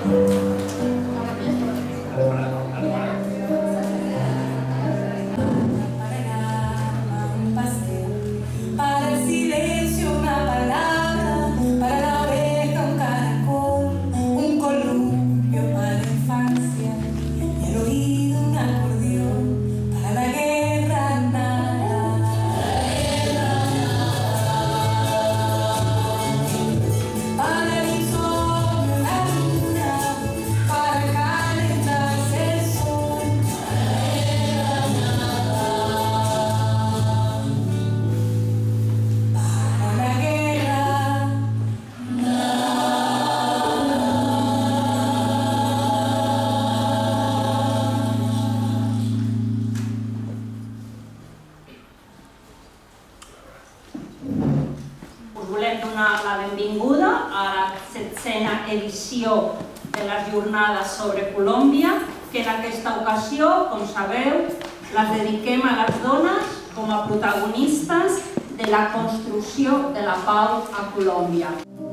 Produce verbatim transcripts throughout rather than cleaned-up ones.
Benvinguda a la setzena edició de les Jornades sobre Colòmbia, que en aquesta ocasió, com sabeu, les dediquem a les dones com a protagonistes de la construcció de la pau a Colòmbia.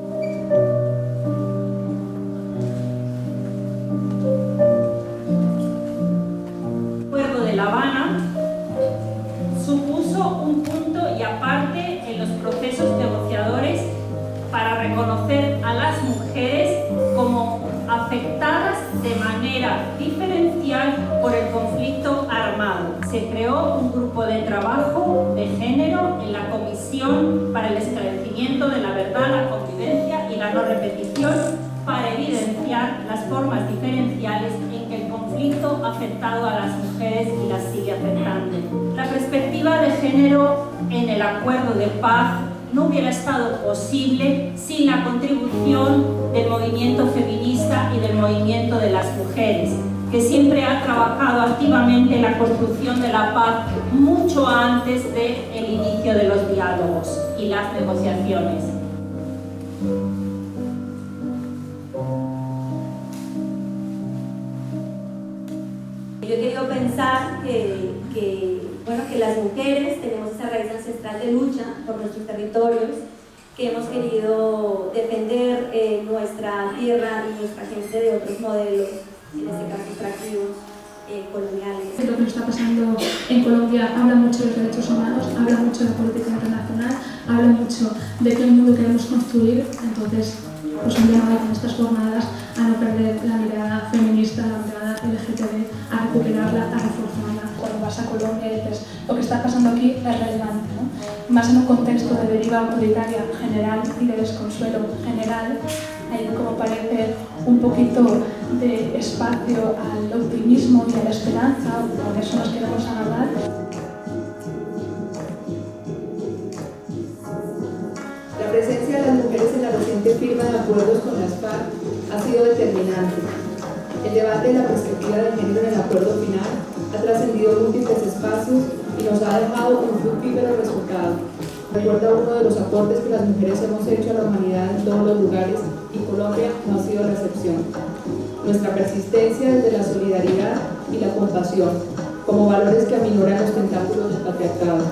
El Acuerdo de La Habana supuso un punto y aparte en los procesos negociadores para reconocer a las mujeres como afectadas de manera diferencial por el conflicto armado. Se creó un grupo de trabajo de género en la Comisión para el Esclarecimiento de la Verdad, la Convivencia y la No Repetición para evidenciar las formas diferenciales en que el conflicto ha afectado a las mujeres y las sigue afectando. La perspectiva de género en el Acuerdo de Paz no hubiera estado posible sin la contribución del movimiento feminista y del movimiento de las mujeres, que siempre ha trabajado activamente en la construcción de la paz mucho antes del inicio de los diálogos y las negociaciones. Yo he querido pensar que, que, bueno, que las mujeres tenemos esa raíz ancestral de lucha por nuestros territorios, que hemos querido defender eh, nuestra tierra y nuestra gente de otros modelos, en este caso extractivos, eh, coloniales. Lo que nos está pasando en Colombia habla mucho de los derechos humanos, habla mucho de la política internacional, habla mucho de qué mundo queremos construir. Entonces, pues un llamado con estas jornadas a no perder la mirada feminista, la mirada L G T B, a recuperarla, a reforzarla. Cuando vas a Colombia y dices, lo que está pasando aquí es relevante, ¿no? Más en un contexto de deriva autoritaria general y de desconsuelo general, hay como parece un poquito de espacio al optimismo y a la esperanza, por eso nos queremos agarrar. La presencia de las mujeres en la reciente firma de acuerdos con las FARC ha sido determinante. El debate de la perspectiva de género en el acuerdo final ha trascendido múltiples espacios y nos ha dejado un fructífero resultado. Recuerda uno de los aportes que las mujeres hemos hecho a la humanidad en todos los lugares y Colombia no ha sido la excepción. Nuestra persistencia desde la solidaridad y la compasión, como valores que aminoran los tentáculos del patriarcado.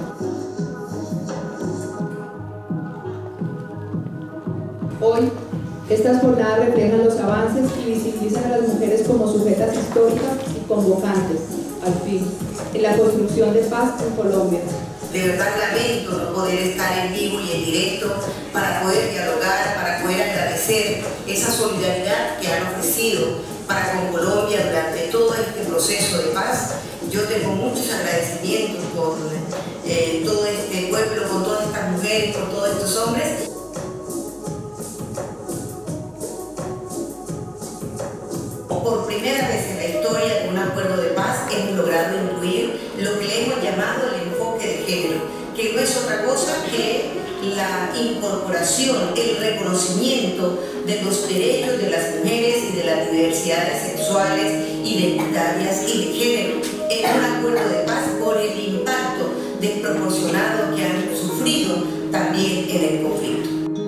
Hoy, estas jornadas reflejan los avances y visibilizan a las mujeres como sujetas históricas y convocantes, al fin, en la construcción de paz en Colombia. De verdad lamento no poder estar en vivo y en directo para poder dialogar, para poder agradecer esa solidaridad que han ofrecido para con Colombia durante todo este proceso de paz. Yo tengo muchos agradecimientos por eh, todo este pueblo, con todas estas mujeres, por todos estos hombres. Por primera vez en la historia de un acuerdo de paz hemos logrado incluir lo que le hemos llamado el enfoque de género, que no es otra cosa que la incorporación, el reconocimiento de los derechos de las mujeres y de las diversidades sexuales, identitarias y de género en un acuerdo de paz por el impacto desproporcionado que han sufrido también en el conflicto.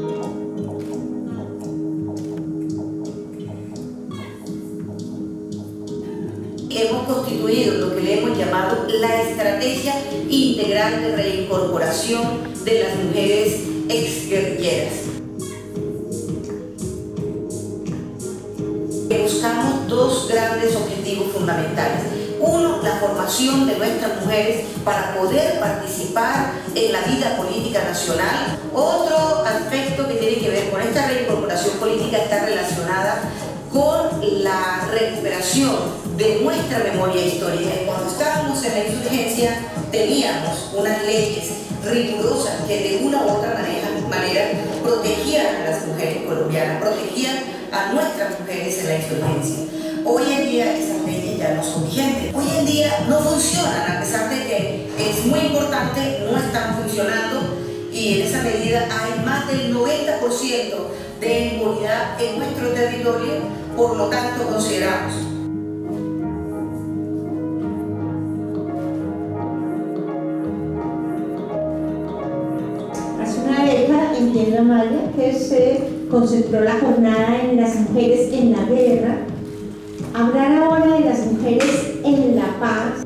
Hemos constituido lo que le hemos llamado la estrategia integral de reincorporación de las mujeres exguerrilleras. buscamos dos grandes objetivos fundamentales. Uno, la formación de nuestras mujeres para poder participar en la vida política nacional. Otro aspecto que tiene que ver con esta reincorporación política está relacionada con la recuperación de nuestra memoria histórica. Cuando estábamos en la insurgencia teníamos unas leyes rigurosas que de una u otra manera, manera protegían a las mujeres colombianas, protegían a nuestras mujeres en la insurgencia. Hoy en día esas leyes ya no son vigentes. Hoy en día no funcionan, a pesar de que es muy importante, no están funcionando, y en esa medida hay más del noventa por ciento de impunidad en nuestro territorio. Por lo tanto, consideramos hace una década en Tierra Maya que se concentró la jornada en las mujeres en la guerra. Hablar ahora de las mujeres en la paz.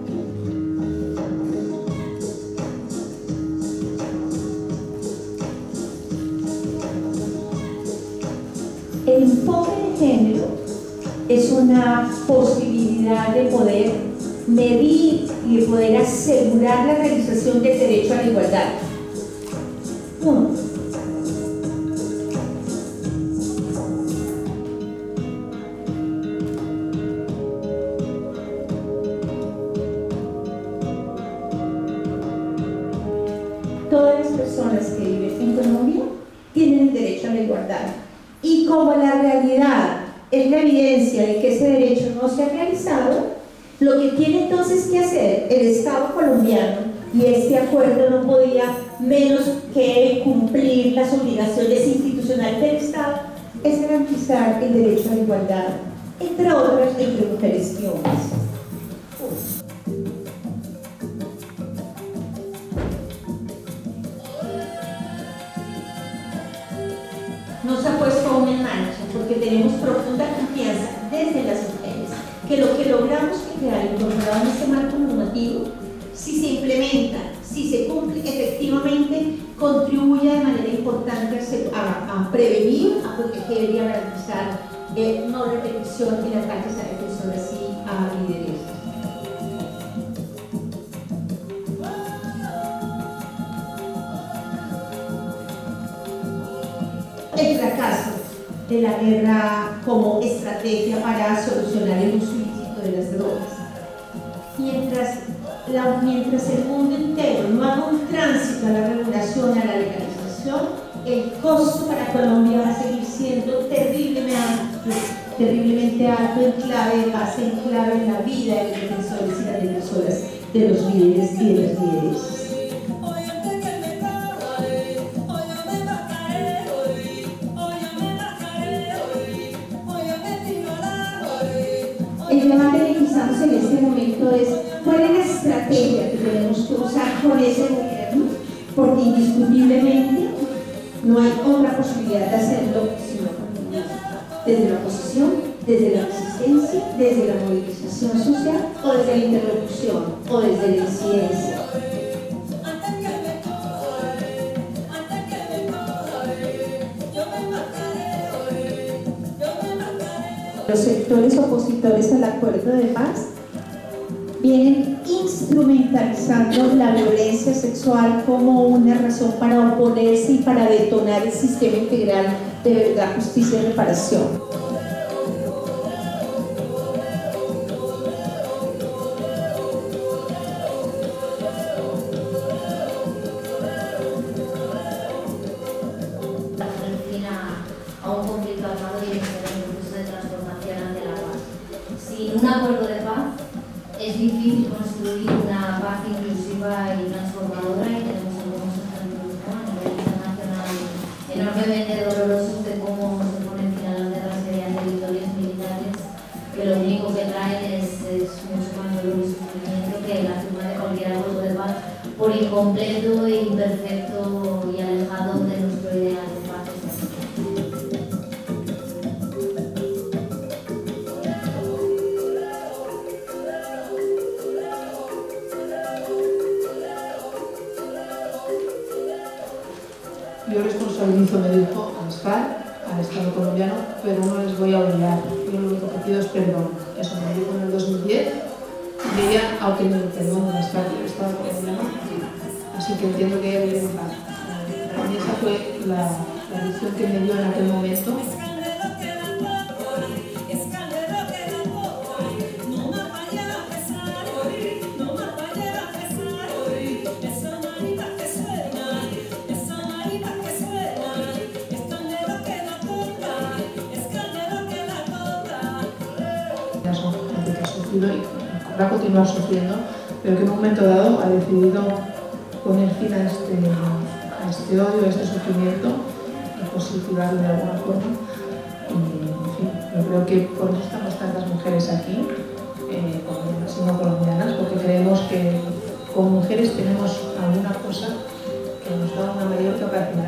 El enfoque de género es una posibilidad de poder medir y de poder asegurar la realización del derecho a la igualdad. Uno. Todas las personas que viven en Colombia tienen el derecho a la igualdad. Y como la realidad es la evidencia de que ese derecho no se ha realizado, lo que tiene entonces que hacer el Estado colombiano, y este acuerdo no podía menos que cumplir las obligaciones institucionales del Estado, es garantizar el derecho a la igualdad, entre otras, entre mujeres y hombres. No se ha puesto aún en marcha porque tenemos profunda confianza desde las mujeres que lo que logramos crear incorporado en este marco normativo, si se implementa, si se cumple efectivamente, contribuye de manera importante a, a prevenir, a proteger y a garantizar eh, no repetición en ataques a defensoras y a lideresas. El fracaso de la guerra como estrategia para solucionar el uso ilícito de las drogas. Mientras, la, mientras el mundo entero no haga un tránsito a la regulación, a la legalización, el costo para Colombia va a seguir siendo terriblemente alto, terriblemente alto en clave de paz, en clave en la vida de los defensores y las defensoras, de los líderes y de las lideresas. El debate que quizás en este momento es cuál es la estrategia que tenemos que usar con ese gobierno, porque indiscutiblemente no hay otra posibilidad de hacerlo sino desde la oposición, desde la resistencia, desde la movilización social o desde la interlocución o desde la incidencia. Los sectores opositores al acuerdo de paz vienen instrumentalizando la violencia sexual como una razón para oponerse y para detonar el sistema integral de verdad, justicia y reparación. A un conflicto armado y en un proceso de transformación ante la paz. Sin un acuerdo de paz es difícil construir una paz inclusiva y transformadora, y tenemos algunos ejemplos, ¿no?, a nivel internacional enormemente dolorosos de cómo se ponen fin a las guerras mediante victorias militares que lo único que traen es, es mucho más dolor y sufrimiento que la firma de cualquier acuerdo de paz, por incompleto e imperfecto y alejado de nuestro ideal de paz. Yo responsabilizo, me dirijo a las FARC, al Estado colombiano, pero no les voy a olvidar. Yo lo único que pedidos perdón. Eso me dijo en el dos mil diez y ella ha obtenido perdón en Estado del Estado colombiano, así que entiendo que ella vive en paz. Para mí esa fue la, la lección que me dio en aquel momento. Y va a continuar sufriendo, pero que en un momento dado ha decidido poner fin a este, a este odio, a este sufrimiento y positivarlo de alguna forma. Y, en fin, yo creo que por eso estamos tantas mujeres aquí, eh, colombianas y no colombianas, porque creemos que como mujeres tenemos alguna cosa que nos da una mayor capacidad